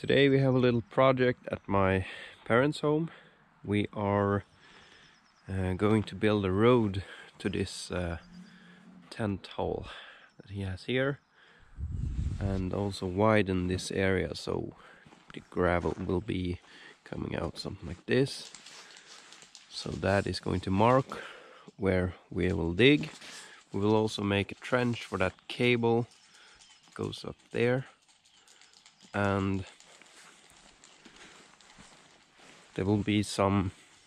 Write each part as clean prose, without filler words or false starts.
Today we have a little project at my parents' home. We are going to build a road to this tent hole that he has here, and also widen this area so the gravel will be coming out something like this. So that is going to mark where we will dig. We will also make a trench for that cable that goes up there, and there will be some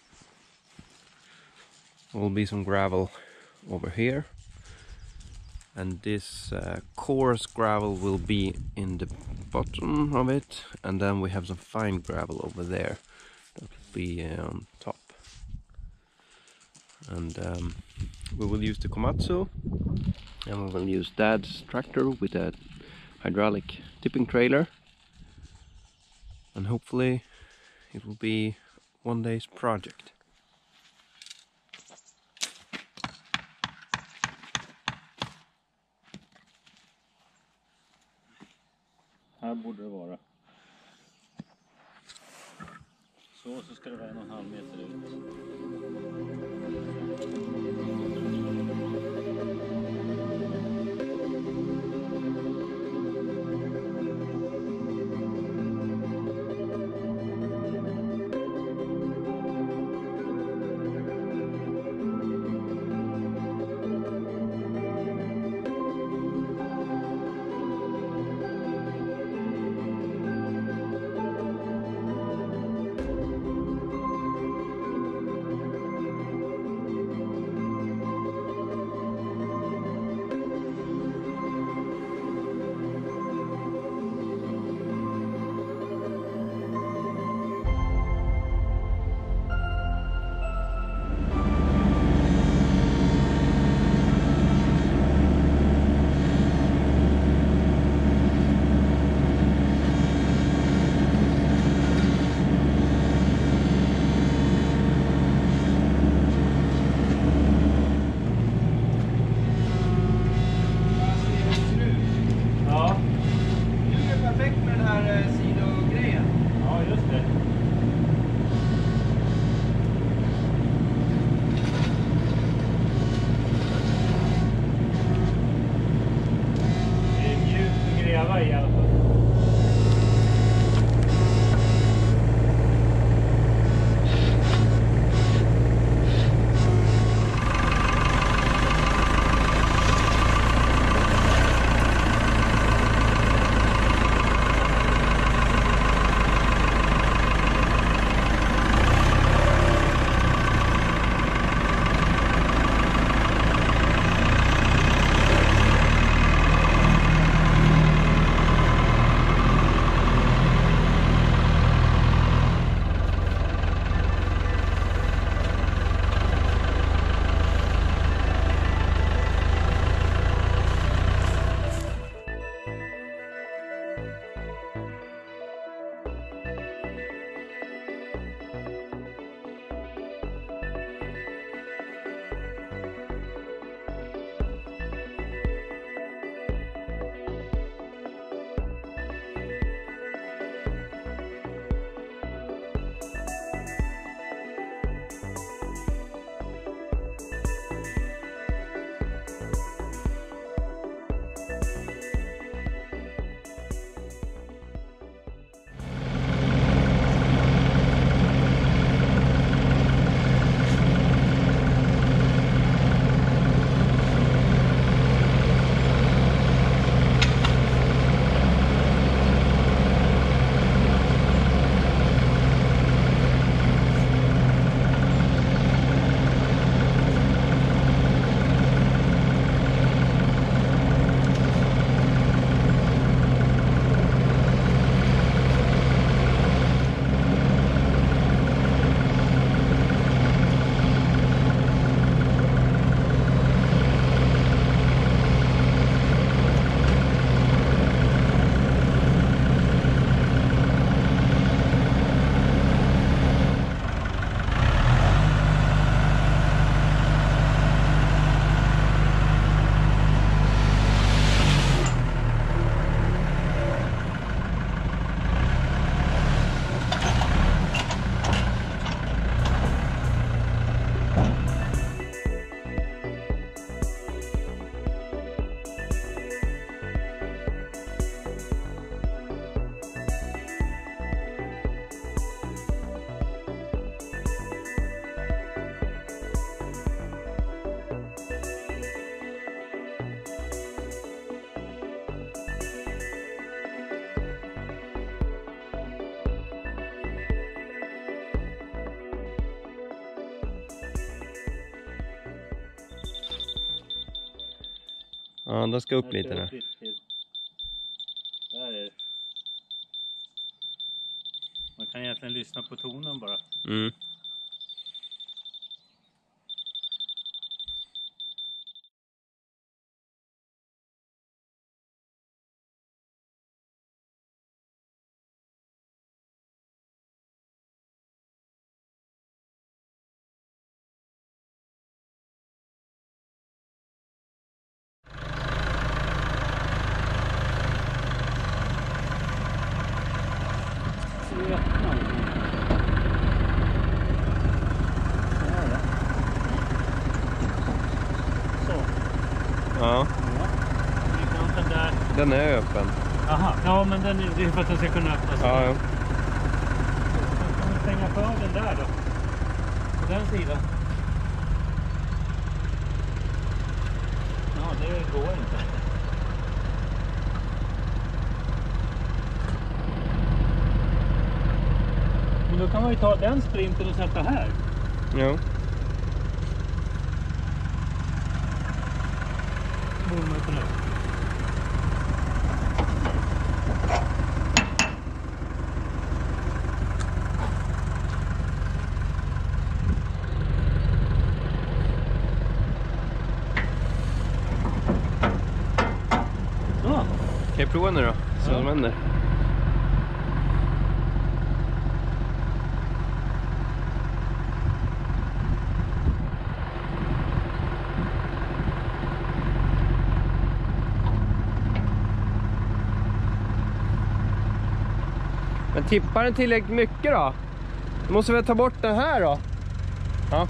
gravel over here, and this coarse gravel will be in the bottom of it, and then we have some fine gravel over there that will be on top. And we will use the Komatsu, and we will use Dad's tractor with a hydraulic tipping trailer, and hopefully it will be one day's project. Här borde det vara. Så ska det vara 1,5 meter ut. Ja, den ska upp lite nu. Där är det. Man kan egentligen lyssna på tonen bara. Mm. Ja. Den där. Den är öppen. Aha, ja men det är för att den ska kunna öppnas. Ja, ja. Så kan vi stänga för den där då. På den sidan. Ja, det går inte. Men då kan man ju ta den sprinten och sätta här. Ja. Bommar på nu. Så. Kan jag prova nu då? Så vad som händer. Men tippar den tillräckligt mycket då? Då måste vi ta bort den här då. Ja.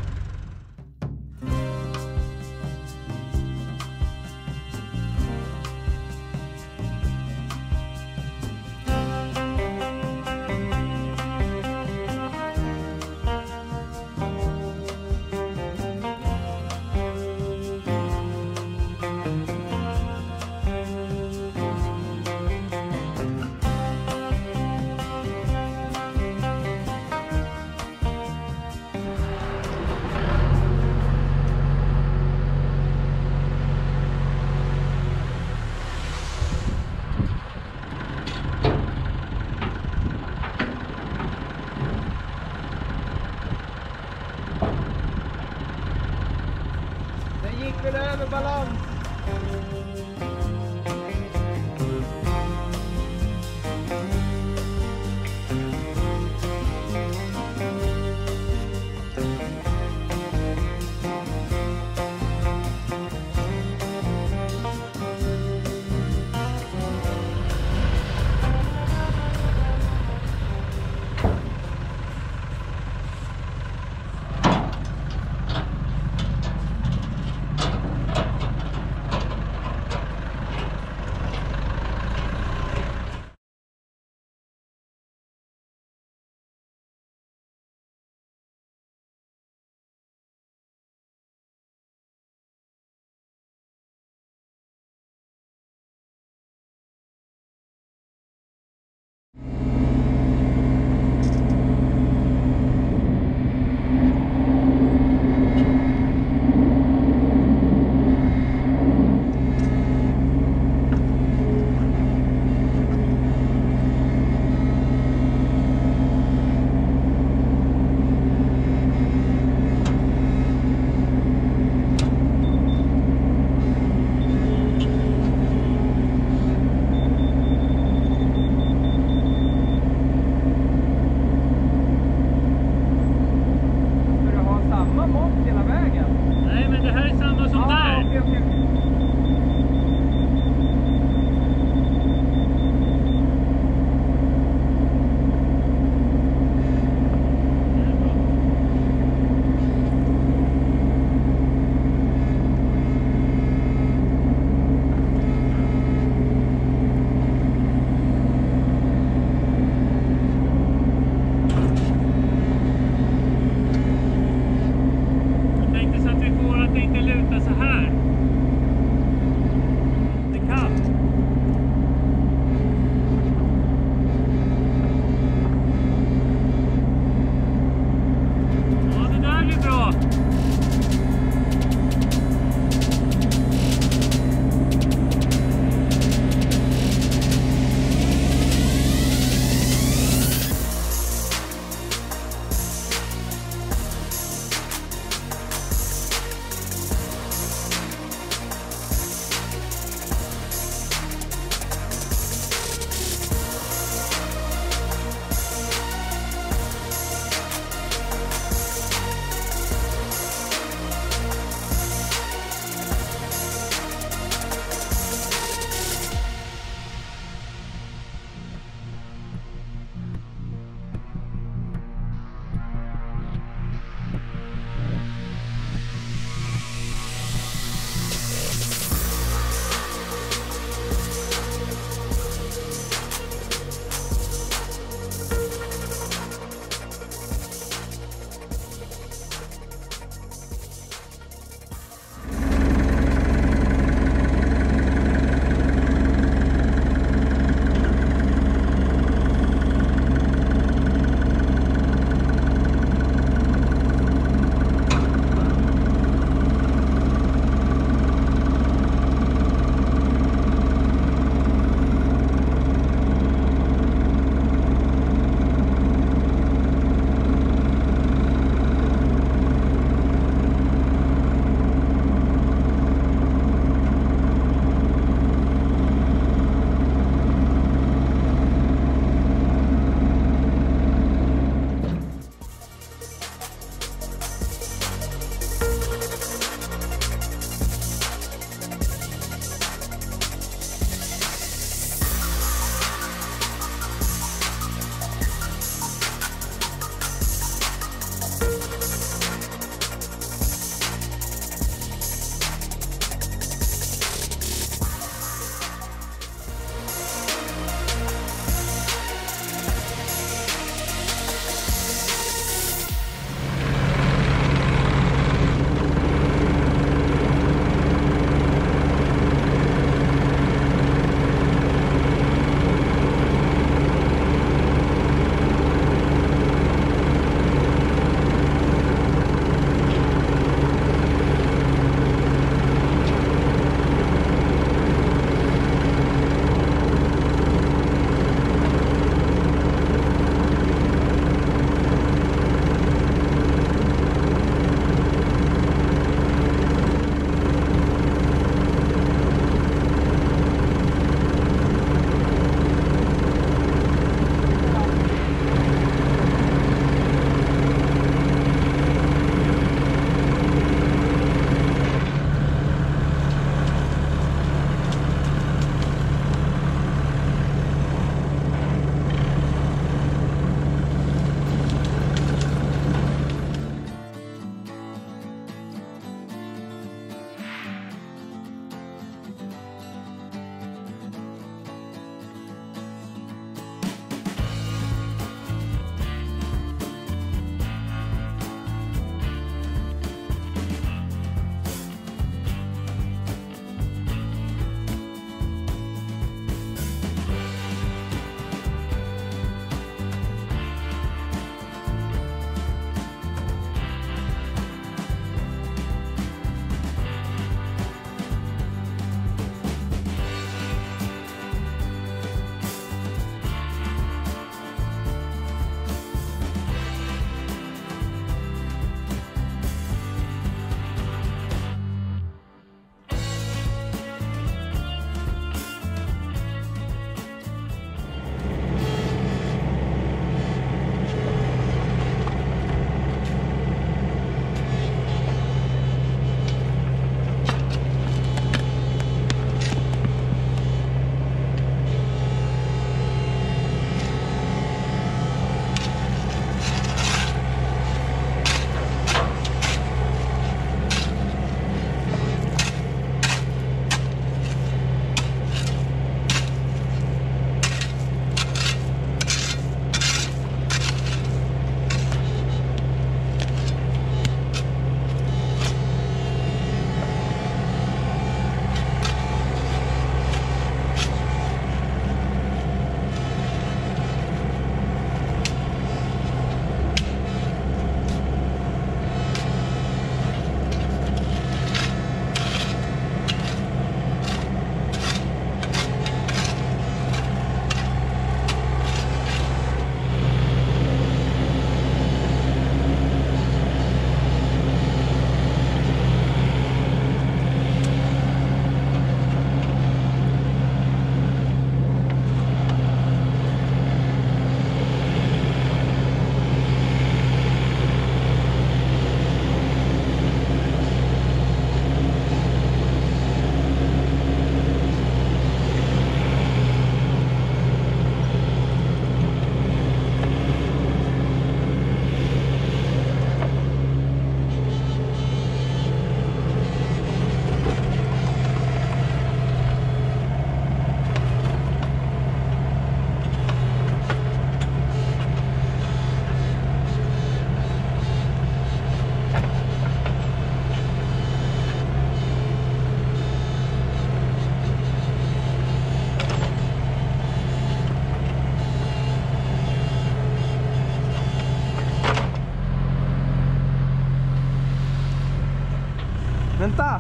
Vänta!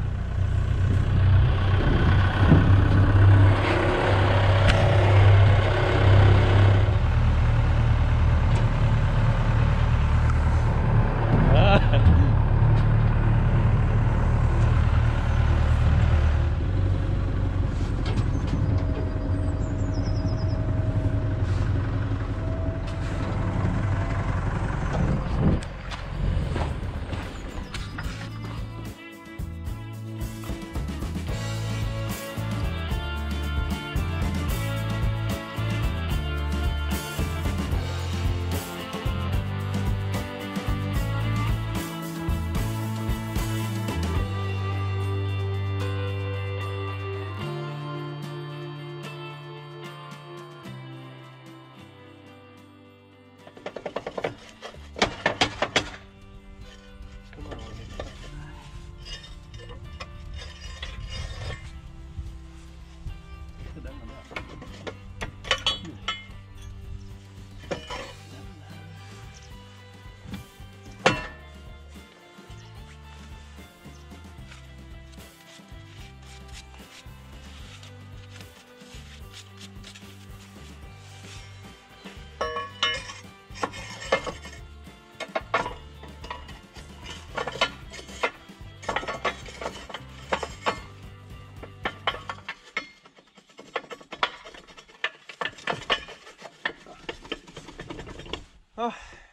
Oh.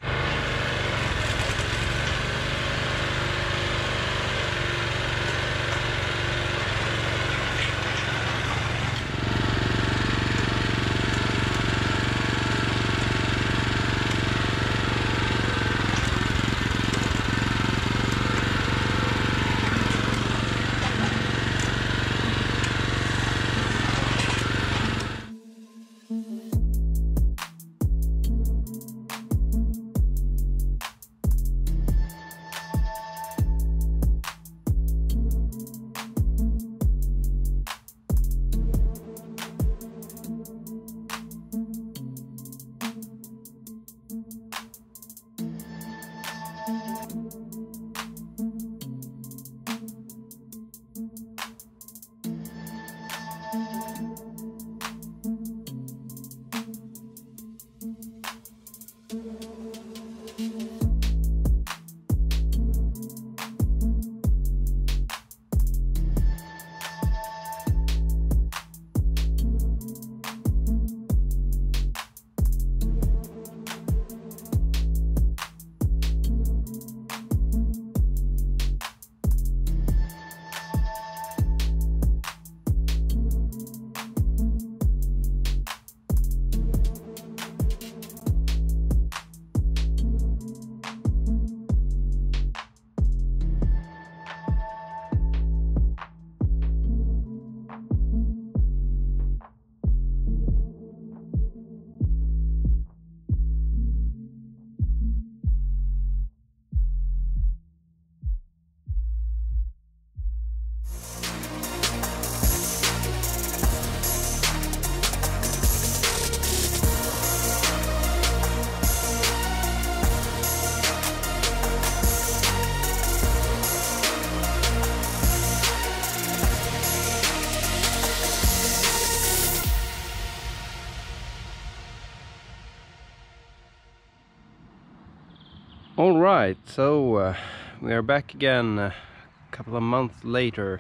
Alright, so we are back again a couple of months later.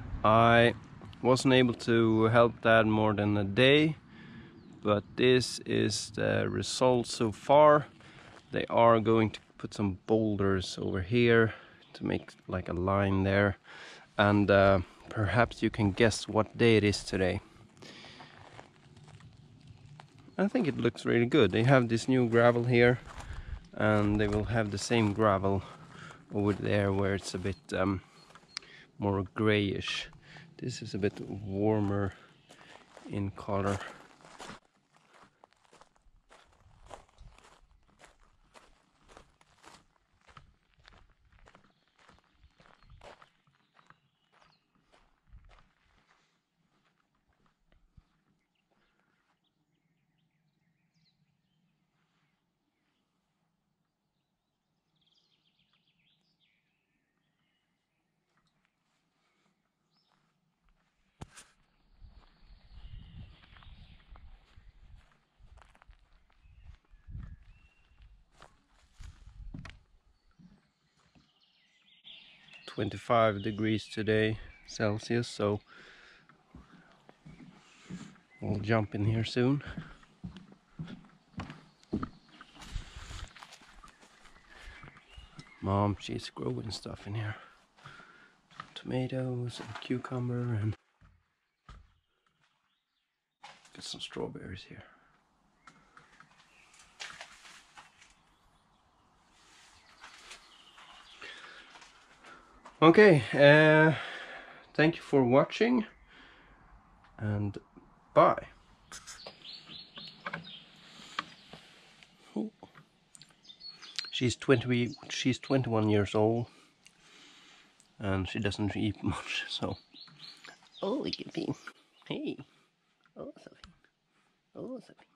I wasn't able to help Dad more than a day, but this is the result so far. They are going to put some boulders over here to make like a line there, and perhaps you can guess what day it is today. I think it looks really good. They have this new gravel here, and they will have the same gravel over there where it's a bit more grayish. This is a bit warmer in color. 25 degrees today Celsius, so we'll jump in here soon. Mom, she's growing stuff in here. Tomatoes and cucumber, and got some strawberries here. Okay, thank you for watching, and bye. She's 21 years old, and she doesn't eat much, so. Oh, look at me. Hey. Oh, Sophie. Oh, Sophie.